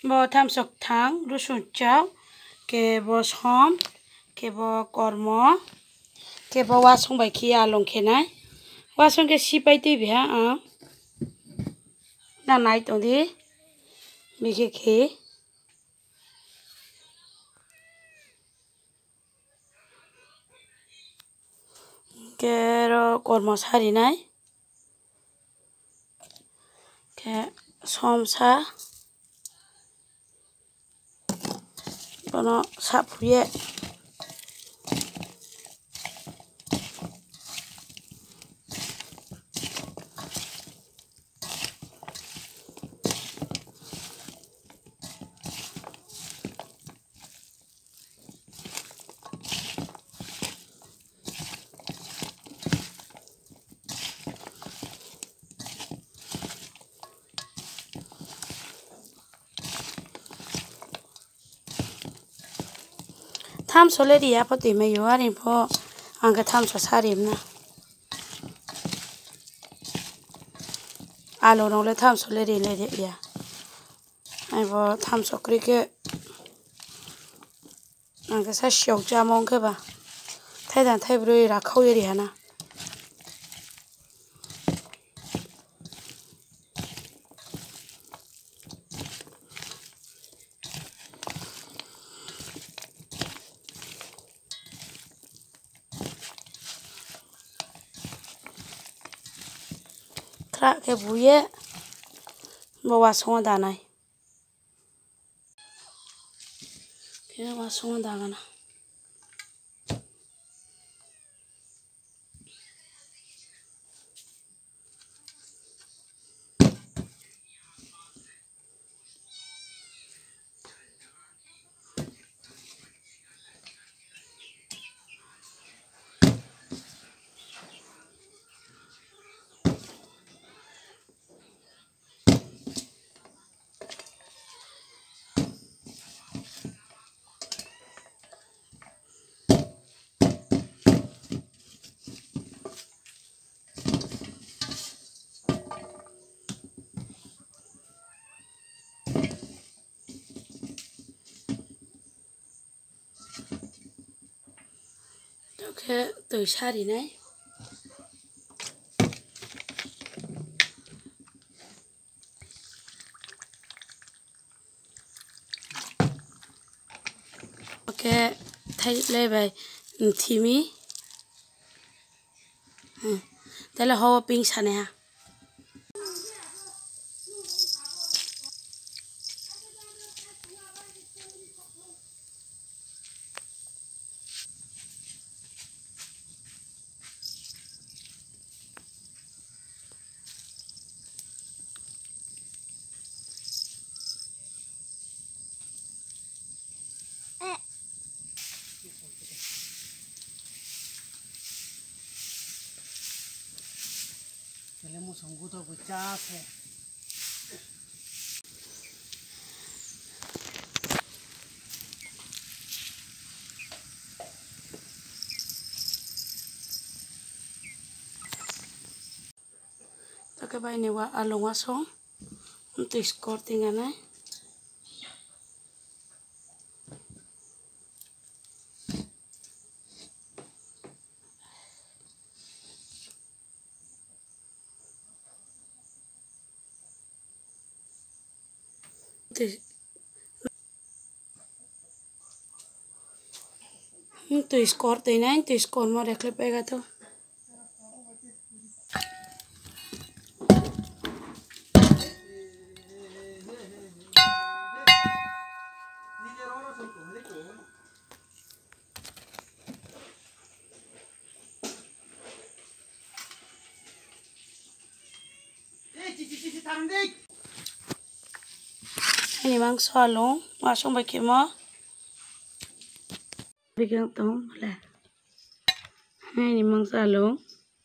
bo tham sok thang rusun chao ke bo som ke bo kormo ke bo wasong bai khi along khenai wasong ke sipai te bia na nai tong di bikhe khi ke ro kormo sari nai ke som sa bono saphuye tham số lệ đi apa tìm mấy yoa rin pho ang cái tham số sarim na alo nong le tham số lệ đi ya ai pho tham số cái ang cái sa xiao cha mong cái ba thay đàn thay bưởi ra khâu vậy đi hả na cái bụi á bao hoa xuống đàn này cái hoa xuống đàn này cái từ xa đi này cái thay lấy về thì mi đây là hoa pink sẵn này ha Ele mo song guto bu cha se cái bài này qua along qua sông tôi score tiếng anh ấy tôi score tiếng này tôi score mà đẹp lên cái thôi ini mang salong masong bagi mo bikin tong lah ini mang salong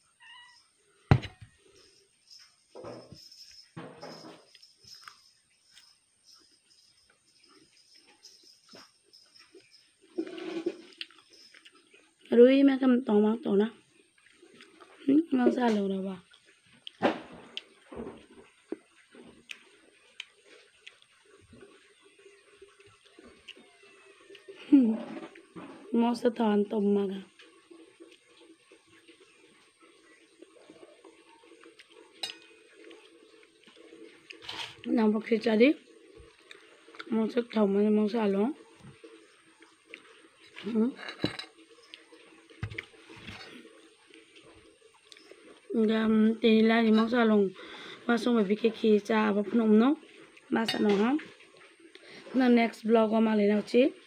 rui mà cầm tong mang tong na mang salong đâu ba Masa tahan tomaga. Nampak khichari. Masa thau mane masa along. Tenila ni masa along. Masuk mabike khicha apa pun omno. Masa no ham. Na next vlog ma le nauchi.